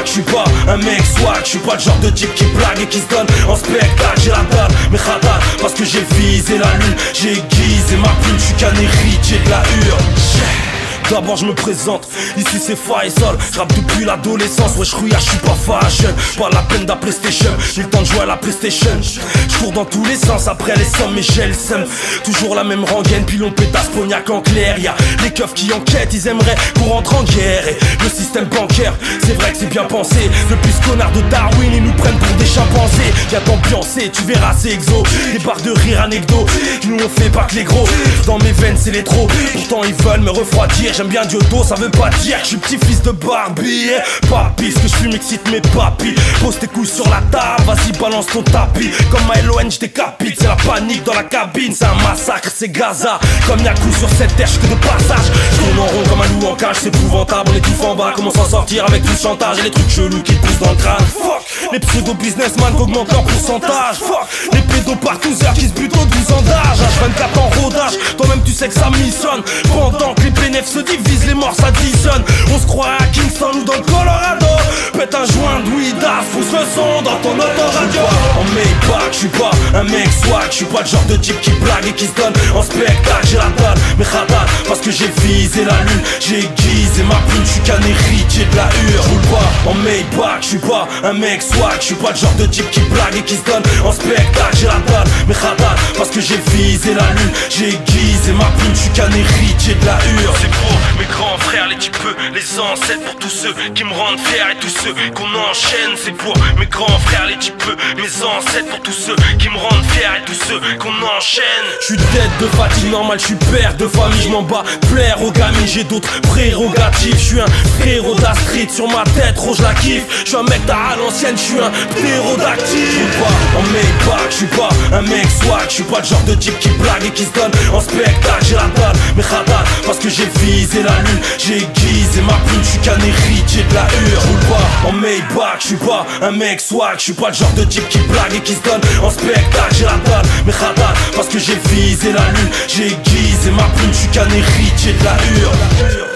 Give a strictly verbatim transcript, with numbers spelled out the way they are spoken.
back, je suis pas un mec swag, je suis pas le genre de type qui blague et qui se donne en spectacle. J'ai la dalle, mais radar, parce que j'ai visé la lune, j'ai aiguisé ma plume, je suis qu'un héritier de la hure. D'abord je me présente, ici c'est Faisal. J'rappe depuis l'adolescence, ouais j'rouille, je suis pas fashion. Pas la peine de la PlayStation, j'ai le temps de jouer à la PlayStation. J'cours dans tous les sens, après les sommes mais j'ai le seum. Toujours la même rengaine, pilon pétasse, cognac en clair. Y'a les keufs qui enquêtent, ils aimeraient qu'on rentre en guerre. Et le système bancaire, c'est vrai que c'est bien pensé. Depuis ce connard de Darwin, ils nous prennent pour des chimpanzés. Viens t'ambiancer, tu verras c'est exo. Des barres de rire anecdo, nous on fait pas que les gros. Dans mes veines c'est les trop, pourtant ils veulent me refroidir. J'aime bien Diodo, ça veut pas dire que je suis petit-fils de Barbie. eh, Papy, ce que je suis m'excite mes papis. Pose tes couilles sur la table, vas-y balance ton tapis. Comme Milo N, je décapite, c'est la panique dans la cabine. C'est un massacre, c'est Gaza. Comme Yaku sur cette terre, je que de passage. Je tourne en rond comme un loup en cage, c'est épouvantable. On étouffe en bas, comment s'en sortir avec tout le chantage et les trucs chelous qui te poussent dans le crâne. Fuck, les pseudo-businessmen qui augmentent leur pourcentage. Fuck, les pédopartouzeurs qui se butent au douze ans d'âge. H vingt-quatre en rodage, toi-même tu sais que ça missionne. Pendant que les bénéfices se divisent, les morts s'additionnent. On se croit à Kingston ou dans le Colorado. Pète un joint de weed-ass, pousse le son dans ton autoradio. En Maybach, je suis pas un mec swag, je suis pas le genre de type qui blague et qui se donne en spectacle. J'ai la dalle, mais radar, parce que j'ai visé la lune, j'ai aiguisé ma plume, je suis qu'un héritier de la hure. Roule pas en Maybach, je suis pas un mec swag, je suis pas le genre de type qui blague et qui se donne en spectacle. J'ai la dalle, mais radar, parce que j'ai visé la lune, j'ai aiguisé ma plume, je suis qu'un héritier de la hure. C'est pour mes grands frères, les types, les ancêtres, pour tous ceux qui me rendent fier et tous ceux qu'on enchaîne. C'est pour mes grands frères, les types, mes ancêtres, pour tous ceux qui me rendent fier et tous ceux qu'on enchaîne. Je suis tête de fatigue normale, je suis père de famille, je m'en bats, plaire aux gamins, j'ai d'autres prérogatives. Je suis un frérot d'Astrid, sur ma tête, rouge la kiffe. Je suis un mec à l'ancienne, je suis un ptérodactyle. Je suis pas en Maybach, je suis pas un mec swag, je suis pas le genre de type qui blague et qui se donne en spectacle. J'ai la dalle, mais radar, parce que j'ai visé la lune, j'ai aiguisé ma plume, je suis qu'un héritier de la hure. Je roule pas en Maybach, je suis pas un mec swag, je suis pas le genre de type qui blague et qui se donne en spectacle. J'ai la dalle, mais radar, parce que j'ai visé la lune, j'ai aiguisé ma plume, je suis qu'un héritier de la hure.